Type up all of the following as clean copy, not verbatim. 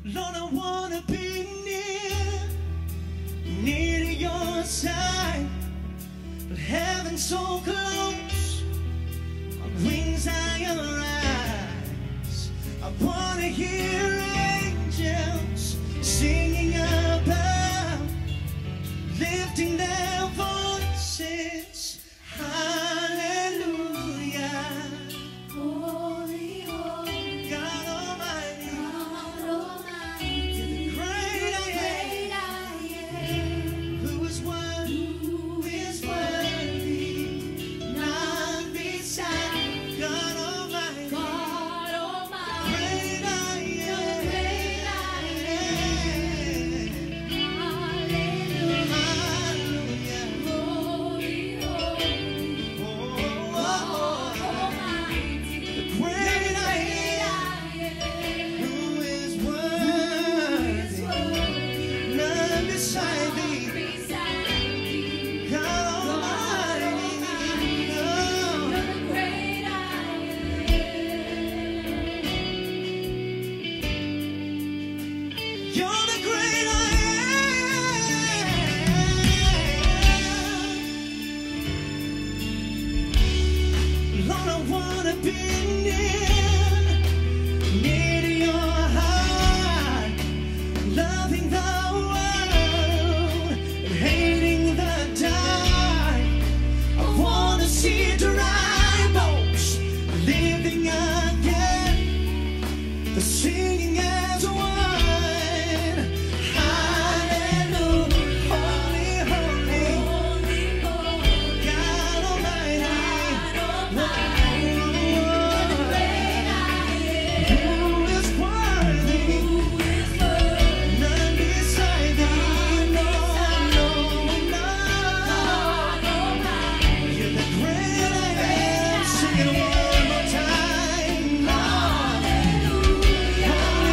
Lord, I wanna be near to your side, but heaven so close, on wings I rise. I wanna hear angels singing above, lifting their voices. Hallelujah. Holy, holy, God Almighty, God Almighty, you're the great I am. Who is worthy? None beside God Almighty. God Almighty, Great I am. great I Hallelujah. holy, holy, Oh, oh, Almighty, the great I am. Who is worthy? None beside thee. God Almighty. Oh. You're the great I am. Lord, I wanna be near to your heart, loving the world and hating the dark. I wanna see dry bones living again, the singing as one. Hallelujah. Holy, holy, God Almighty. Who is worthy? None beside thee. No, no, no. You're the great I am. Sing it one more time. Lord. Holy,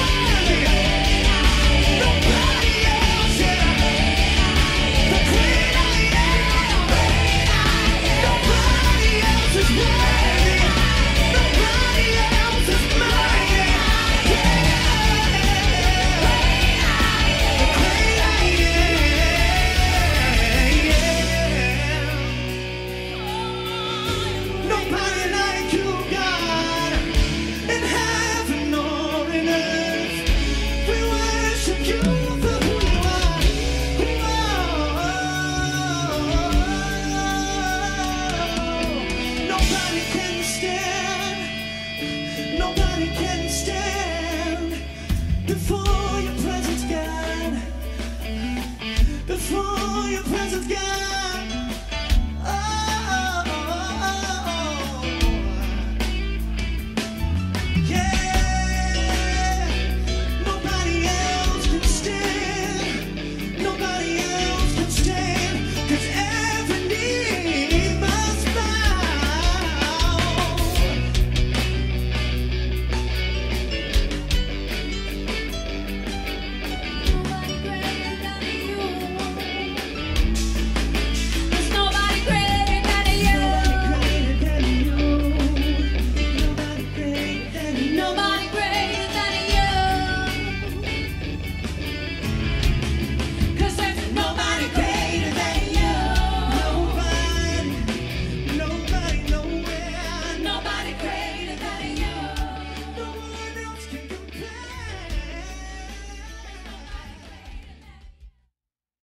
Hallelujah.